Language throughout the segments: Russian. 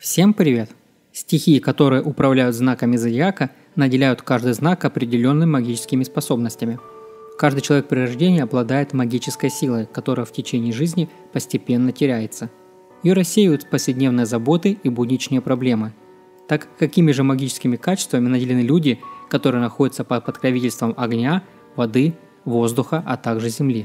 Всем привет! Стихии, которые управляют знаками зодиака, наделяют каждый знак определенными магическими способностями. Каждый человек при рождении обладает магической силой, которая в течение жизни постепенно теряется. Ее рассеивают повседневные заботы и будничные проблемы. Так какими же магическими качествами наделены люди, которые находятся под покровительством огня, воды, воздуха, а также земли?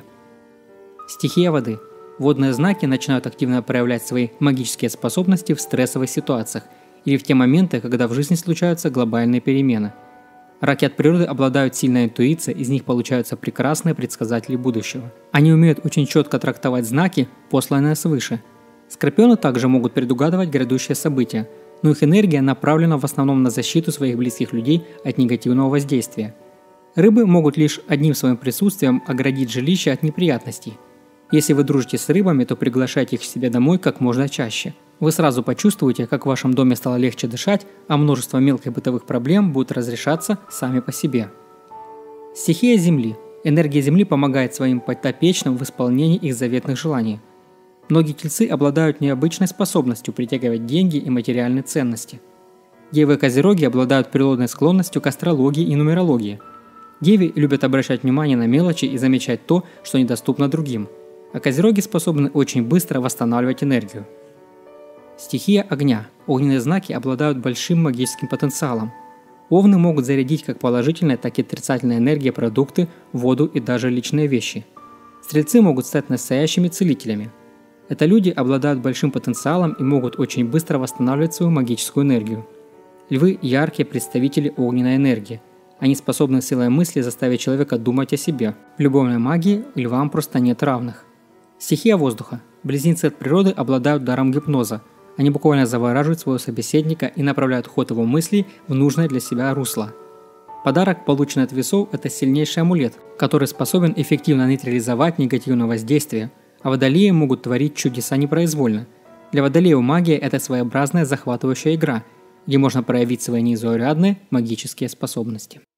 Стихия воды. Водные знаки начинают активно проявлять свои магические способности в стрессовых ситуациях или в те моменты, когда в жизни случаются глобальные перемены. Раки от природы обладают сильной интуицией, из них получаются прекрасные предсказатели будущего. Они умеют очень четко трактовать знаки, посланные свыше. Скорпионы также могут предугадывать грядущие события, но их энергия направлена в основном на защиту своих близких людей от негативного воздействия. Рыбы могут лишь одним своим присутствием оградить жилище от неприятностей. Если вы дружите с рыбами, то приглашайте их к себе домой как можно чаще. Вы сразу почувствуете, как в вашем доме стало легче дышать, а множество мелких бытовых проблем будут разрешаться сами по себе. Стихия Земли. Энергия Земли помогает своим подопечным в исполнении их заветных желаний. Многие тельцы обладают необычной способностью притягивать деньги и материальные ценности. Девы и козероги обладают природной склонностью к астрологии и нумерологии. Деви любят обращать внимание на мелочи и замечать то, что недоступно другим. А козероги способны очень быстро восстанавливать энергию. Стихия огня. Огненные знаки обладают большим магическим потенциалом. Овны могут зарядить как положительной, так и отрицательной энергией продукты, воду и даже личные вещи. Стрельцы могут стать настоящими целителями. Это люди обладают большим потенциалом и могут очень быстро восстанавливать свою магическую энергию. Львы – яркие представители огненной энергии. Они способны силой мысли заставить человека думать о себе. В любовной магии львам просто нет равных. Стихия воздуха. Близнецы от природы обладают даром гипноза. Они буквально завораживают своего собеседника и направляют ход его мыслей в нужное для себя русло. Подарок, полученный от весов, это сильнейший амулет, который способен эффективно нейтрализовать негативное воздействие, а водолеи могут творить чудеса непроизвольно. Для водолеев магия – это своеобразная захватывающая игра, где можно проявить свои незаурядные магические способности.